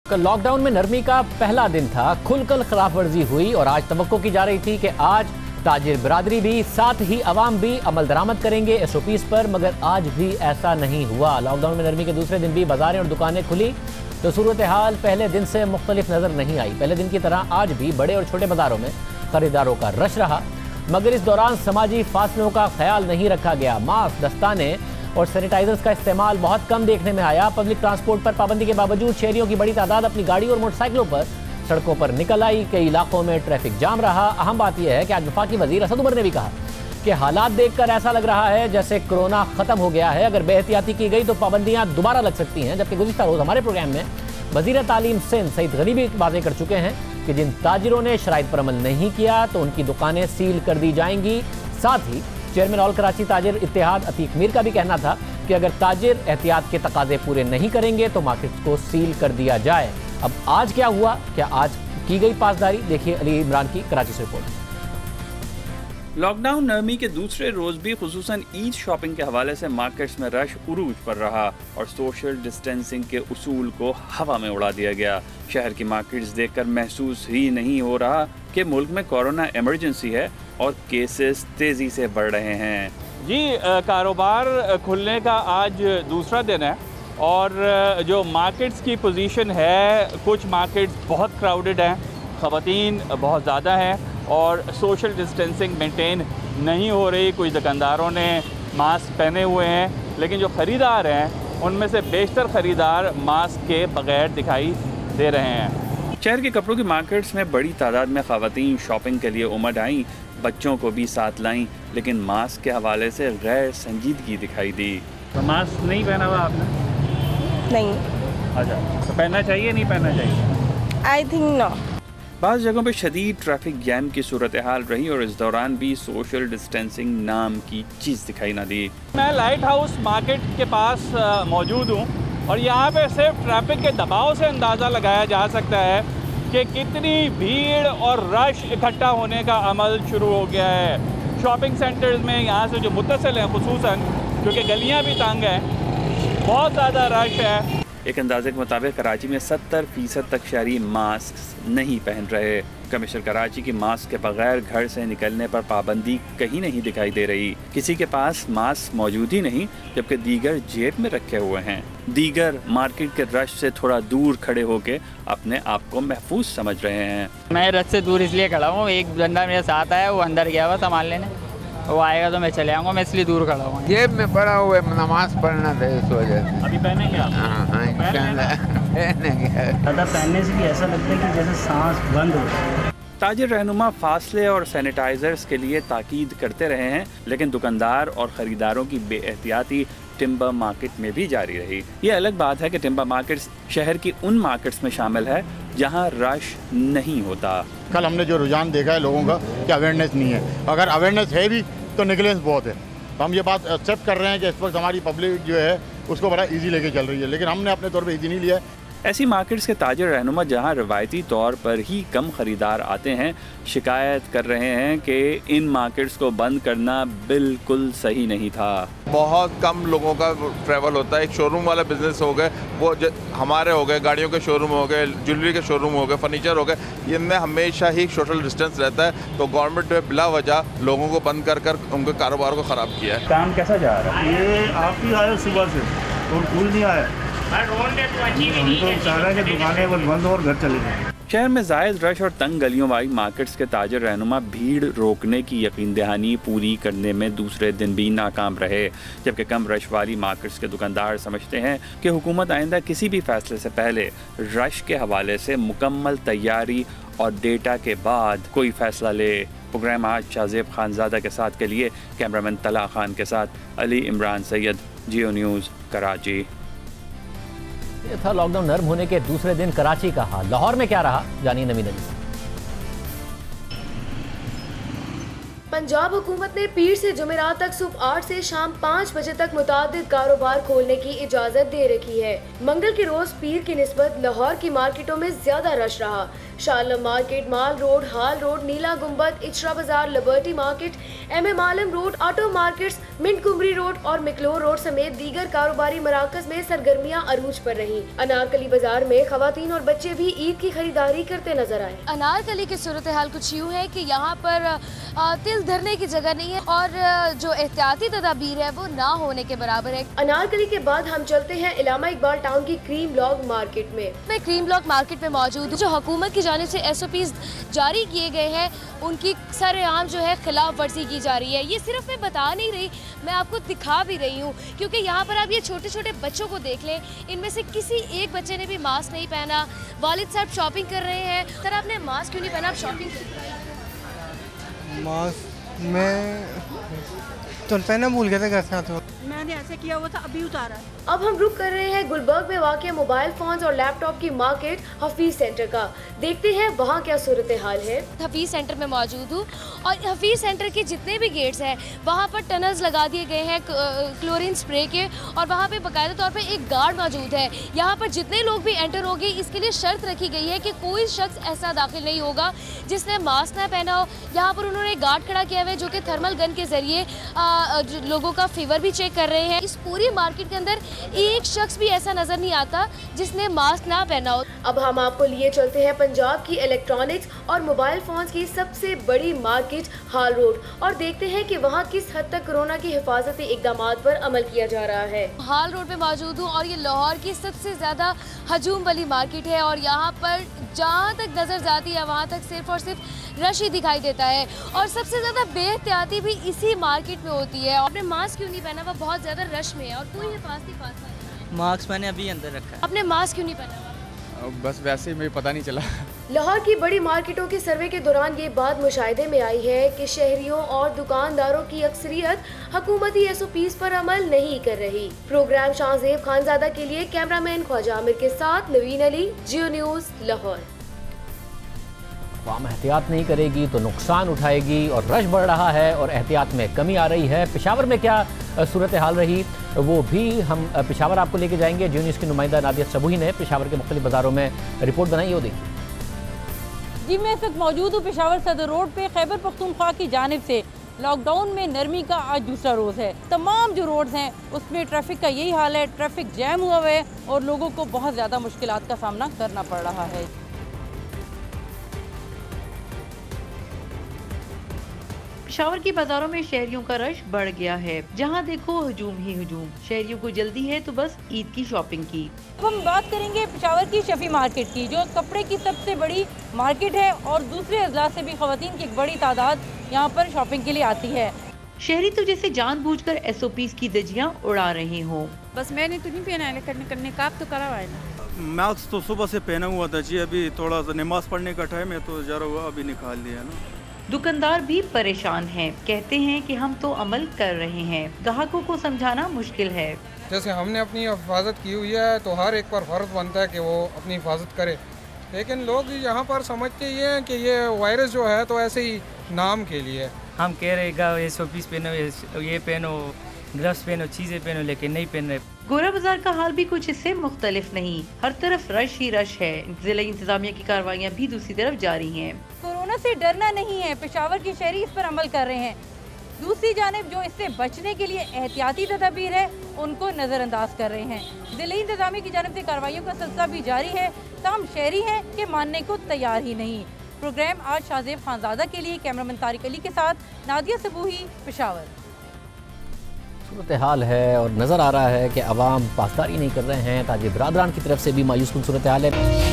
Lockdown में नरमी का पहला दिन था, खुलकर खिलाफवर्जी हुई और आज तवक्को की जा रही थी कि आज ताजिर बिरादरी भी, साथ ही अवाम भी अमल दरामद करेंगे SOPs पर, मगर आज भी ऐसा नहीं हुआ। लॉकडाउन में नरमी के दूसरे दिन भी बाजारें और दुकानें खुली तो सूरत हाल पहले दिन से मुख्तलिफ नजर नहीं आई। पहले दिन की तरह आज भी बड़े और छोटे बाजारों में खरीदारों का रश रहा, मगर इस दौरान समाजी फासलों का ख्याल नहीं रखा गया। मास्क, दस्ताने और सैनिटाइजर्स का इस्तेमाल बहुत कम देखने में आया। पब्लिक ट्रांसपोर्ट पर पाबंदी के बावजूद शहरियों की बड़ी तादाद अपनी गाड़ी और मोटरसाइकिलों पर सड़कों पर निकल आई। कई इलाकों में ट्रैफिक जाम रहा। अहम बात यह है कि आज वफाकी वजीर असद उमर ने भी कहा कि हालात देखकर ऐसा लग रहा है जैसे कोरोना खत्म हो गया है। अगर बेहतियाती की गई तो पाबंदियां दोबारा लग सकती हैं। जबकि गुज़िश्ता रोज हमारे प्रोग्राम में वजीर तालीम सिंध सईद गनीवी वाज़ेह कर चुके हैं कि जिन ताजिरों ने शराइत पर अमल नहीं किया तो उनकी दुकानें सील कर दी जाएंगी। साथ ही चेयरमैन ऑल कराची ताजिर इत्तेहाद अतीक मीर का भी कहना था कि अगर ताजिर एहतियात के तकाजे पूरे नहीं करेंगे तो मार्केट को सील कर दिया जाए। अब आज क्या हुआ, क्या आज की गई पासदारी, देखिए अली इमरान की कराची से रिपोर्ट। लॉकडाउन नरमी के दूसरे रोज भी खुसूसन ईद शॉपिंग के हवाले से मार्केट्स में रश उरूज पर रहा और सोशल डिस्टेंसिंग के उसूल को हवा में उड़ा दिया गया। शहर की मार्केट्स देखकर महसूस ही नहीं हो रहा कि मुल्क में कोरोना इमरजेंसी है और केसेस तेजी से बढ़ रहे हैं। जी, कारोबार खुलने का आज दूसरा दिन है और जो मार्केट्स की पोजीशन है, कुछ मार्केट्स बहुत क्राउडेड हैं, ख़वातीन बहुत ज़्यादा हैं और सोशल डिस्टेंसिंग मेंटेन नहीं हो रही। कुछ दुकानदारों ने मास्क पहने हुए हैं, लेकिन जो ख़रीदार हैं उनमें से बेशतर ख़रीदार मास्क के बग़ैर दिखाई दे रहे हैं। शहर के कपड़ों की मार्केट्स में बड़ी तादाद में ख़वातीन शॉपिंग के लिए उमड़ आईं, बच्चों को भी साथ लाईं, लेकिन मास्क के हवाले से गैर संजीदगी दिखाई दी। तो मास्क नहीं पहना हुआ आपने? नहीं। अच्छा, तो पहनना चाहिए नहीं पहनना चाहिए? I think no. बाज़ जगहों पर शदीद ट्रैफिक जैम की सूरत हाल रही और इस दौरान भी सोशल डिस्टेंसिंग नाम की चीज़ दिखाई ना दी। मैं लाइट हाउस मार्केट के पास मौजूद हूँ और यहाँ पे सिर्फ ट्रैफिक के दबाव से अंदाज़ा लगाया जा सकता है कि कितनी भीड़ और रश इकट्ठा होने का अमल शुरू हो गया है। शॉपिंग सेंटर्स में यहाँ से जो मुत्तसिल हैं, खुसूसन क्योंकि गलियाँ भी तंग हैं, बहुत ज़्यादा रश है। एक अंदाजे के मुताबिक कराची में 70% तक शहरी मास्क नहीं पहन रहे। कमिश्नर कराची की मास्क के बगैर घर से निकलने पर पाबंदी कहीं नहीं दिखाई दे रही। किसी के पास मास्क मौजूद ही नहीं, जबकि दीगर जेब में रखे हुए हैं। दीगर मार्केट के रश से थोड़ा दूर खड़े होकर अपने आप को महफूज समझ रहे हैं। मैं रश से दूर इसलिए खड़ा हूँ, एक बंदा मेरे साथ आया, वो अंदर गया हुआ सामान लेने, वो आएगा तो मैं चले आऊँगा, मैं इसलिए दूर खड़ा हूँ। जेब में पड़ा हुआ नमाज पढ़ना था इस वजह से। अभी पहनेंगे आप? पहनने से भी ऐसा लगता है कि जैसे सांस बंद हो जाए। ताजिर रहनुमा फासले और सैनिटाइजर्स के लिए ताकीद करते रहे हैं, लेकिन दुकानदार और ख़रीदारों की बेएहतियाती टिम्बर मार्केट में भी जारी रही। ये अलग बात है कि टिम्बर मार्केट्स शहर की उन मार्केट्स में शामिल है जहां रश नहीं होता। कल हमने जो रुझान देखा है लोगों का कि अवेयरनेस नहीं है, अगर अवेयरनेस है भी तो निगलेंस बहुत है। तो हम ये बात एक्सेप्ट कर रहे हैं कि इस वक्त हमारी पब्लिक जो है उसको बड़ा इजी लेके चल रही है, लेकिन हमने अपने तौर पे इजी नहीं लिया। ऐसी मार्केट्स के ताजिर रहनुमा जहां रवायती तौर पर ही कम ख़रीदार आते हैं, शिकायत कर रहे हैं कि इन मार्केट्स को बंद करना बिल्कुल सही नहीं था। बहुत कम लोगों का ट्रैवल होता है। एक शोरूम वाला बिजनेस हो गए, वो हमारे हो गए, गाड़ियों के शोरूम हो गए, ज्वेलरी के शोरूम हो गए, फर्नीचर हो गए, इनमें हमेशा ही सोशल डिस्टेंस रहता है। तो गवर्नमेंट ने बिला वजह लोगों को बंद कर कर उनके कारोबार को ख़राब किया है। काम कैसा जा रहा है? ये आप ही आए सुबह से और फूल नहीं आया, हमको चाह रहा है कि दुकानें बंद और घर चले जाए। शहर में जायद रश और तंग गलियों वाली मार्केट्स के ताजिर रहनुमा भीड़ रोकने की यकीन दहानी पूरी करने में दूसरे दिन भी नाकाम रहे, जबकि कम रश वाली मार्केट्स के दुकानदार समझते हैं कि हुकूमत आइंदा किसी भी फैसले से पहले रश के हवाले से मुकम्मल तैयारी और डेटा के बाद कोई फैसला ले। प्रोग्राम आज शाहजेब खानजादा के साथ के लिए कैमरामैन तला खान के साथ अली इमरान सैयद, जियो न्यूज़, कराची। ये था लॉकडाउन नर्म होने के दूसरे दिन कराची का हाल। लाहौर में क्या रहा, जानिए नवीन अली। पंजाब हुकूमत ने पीर से जुमेरात तक सुबह 8 से शाम 5 बजे तक मुतादिद कारोबार खोलने की इजाज़त दे रखी है। मंगल के रोज पीर की निस्बत लाहौर की मार्केटों में ज्यादा रश रहा। Shah Alam market, mall road, hall road, Neela Gumbad, Ichhra Bazaar, Liberty market, MM Alam road, auto markets, Montgomery road और मिकलोर रोड समेत दीगर कारोबारी मराकज में सरगर्मियां अरूज पर रही। अनारकली बाजार में खवातीन और बच्चे भी ईद की खरीदारी करते नजर आए। अनारकली की सूरत हाल कुछ यूँ है कि यहाँ पर तिल धरने की जगह नहीं है और जो एहतियाती तदाबीर है वो ना होने के बराबर है। अनारकली के बाद हम चलते हैं इलामा इकबाल टाउन की क्रीम ब्लॉक मार्केट में। मैं क्रीम ब्लॉक मार्केट में मौजूद हूँ। जो हुकूमत की जानिब से SOPs जारी किए गए हैं उनकी सरेआम जो है खिलाफ वर्जी की जा रही है। ये सिर्फ मैं बता नहीं रही, मैं आपको दिखा भी रही हूँ, क्योंकि यहाँ पर आप ये छोटे छोटे बच्चों को देख लें, इनमें से किसी एक बच्चे ने भी मास्क नहीं पहना। वालिद साहब शॉपिंग कर रहे हैं। सर आपने मास्क क्यों नहीं पहना? आप शॉपिंग मास्क में तो पहना भूल गया था घर से, तो मैंने ऐसे किया हुआ था, अभी उतारा है। अब हम रुक कर रहे हैं गुलबर्ग में वाक़ मोबाइल फोन्स और लैपटॉप की मार्केट हफीज सेंटर का। देखते हैं वहाँ क्या सूरत हाल है। हफीज सेंटर में मौजूद हूँ और हफीज सेंटर के जितने भी गेट्स हैं वहाँ पर टनल्स लगा दिए गए हैं क्लोरीन स्प्रे के, और वहाँ पे बाकायदा तौर पे एक गार्ड मौजूद है। यहाँ पर जितने लोग भी एंटर होंगे इसके लिए शर्त रखी गई है कि कोई शख्स ऐसा दाखिल नहीं होगा जिसने मास्क ना पहना हो। यहाँ पर उन्होंने गार्ड खड़ा किया हुआ है जो कि थर्मल गन के जरिए लोगों का फीवर भी चेक कर रहे हैं। इस पूरी मार्केट के अंदर एक शख्स भी ऐसा नजर नहीं आता जिसने मास्क ना पहना हो। अब हम आपको लिए चलते हैं पंजाब की इलेक्ट्रॉनिक्स और मोबाइल फोन्स की सबसे बड़ी मार्केट हाल रोड और देखते हैं कि वहाँ किस हद तक कोरोना की हिफाजती इकदाम पर अमल किया जा रहा है। हाल रोड पे मौजूद हूँ और ये लाहौर की सबसे ज्यादा हजूम वाली मार्केट है और यहाँ पर जहाँ तक नजर जाती है वहाँ तक सिर्फ और सिर्फ रश ही दिखाई देता है और सबसे ज्यादा बेहतियाती भी इसी मार्केट में होती है। आपने मास्क क्यों नहीं पहना? वो बहुत ज्यादा रश में है और कोई हिफाजती पास नहीं। मास्क मैंने अभी अंदर रखा है। आपने मास्क क्यों नहीं पहना? बस वैसे ही मुझे पता नहीं चला। लाहौर की बड़ी मार्केटों के सर्वे के दौरान ये बात मुशाहिदे में आई है कि शहरियों और दुकानदारों की अक्सरियत हुकूमती SOPs पर अमल नहीं कर रही। प्रोग्राम शाहजेब खानजादा के लिए कैमरामैन ख्वाजा आमिर के साथ नवीन अली, जियो न्यूज़, लाहौर। अवाम एहतियात नहीं करेगी तो नुकसान उठाएगी और रश बढ़ रहा है और एहतियात में कमी आ रही है। पेशावर में क्या सूरत हाल रही वो भी हम पेशावर आपको लेके जाएंगे। जियो न्यूज़ की नुमाइंदा नादिया सबूही ने पेशावर के मुख्तलिफ बाज़ारों में रिपोर्ट बनाई है, वो देखिए। जी मैं इस वक्त मौजूद हूँ पेशावर सदर रोड पे। खैबर पख्तूनख्वा की जानिब से लॉकडाउन में नरमी का आज दूसरा रोज़ है। तमाम जो रोड्स हैं उसमें ट्रैफिक का यही हाल है, ट्रैफिक जैम हुआ है और लोगों को बहुत ज़्यादा मुश्किलात का सामना करना पड़ रहा है। पेशावर की बाजारों में शहरियों का रश बढ़ गया है। जहां देखो हजूम ही हजूम। शहरियों को जल्दी है तो बस ईद की शॉपिंग की। अब हम बात करेंगे पेशावर की शफी मार्केट की, जो कपड़े की सबसे बड़ी मार्केट है और दूसरे अजला से भी खवातीन की एक बड़ी तादाद यहाँ पर शॉपिंग के लिए आती है। शहरी तो जैसे जानबूझकर SOPs की दजियाँ उड़ा रहे हो। बस मैंने तो नहीं पहना है, करने का तो करा हुआ है ना। मास्क तो सुबह से पहना हुआ था जी, अभी थोड़ा सा नमाज पढ़ने का टाइम है तो जरा हुआ अभी निकाल लिया ना। दुकानदार भी परेशान हैं, कहते हैं कि हम तो अमल कर रहे हैं, ग्राहकों को समझाना मुश्किल है। जैसे हमने अपनी हिफाजत की हुई है तो हर एक पर फर्ज बनता है कि वो अपनी हिफाजत करे, लेकिन लोग यहाँ पर समझते ये हैं कि ये वायरस जो है तो ऐसे ही नाम के लिए। हम कह रहे SOPs पहनो, ये पहनो, ग्लव्स पहनो, चीज़ें पहनो, लेकिन नहीं पहन रहे। गोरा बाजार का हाल भी कुछ इससे मुख्तलिफ नहीं, हर तरफ रश ही रश है। जिला इंतजामिया की कार्रवाइयाँ भी दूसरी तरफ जारी हैं। कोरोना से डरना नहीं है, पेशावर के शहरी इस पर अमल कर रहे हैं। दूसरी जानिब जो इससे बचने के लिए एहतियाती तदाबीर है उनको नज़रअंदाज कर रहे हैं। जिला इंतजामिया की जानिब से कार्रवाइयों का सिलसिला भी जारी है, तमाम शहरी हैं कि मानने को तैयार ही नहीं। प्रोग्राम आज शाहजेब खानजादा के लिए, कैमरामैन तारिक अली के साथ नादिया सबूही, पेशावर। सूरत हाल है और नज़र आ रहा है कि अवाम पासदारी नहीं कर रहे हैं। ताजिर बरादरान की तरफ से भी मायूस कुन सूरत हाल है।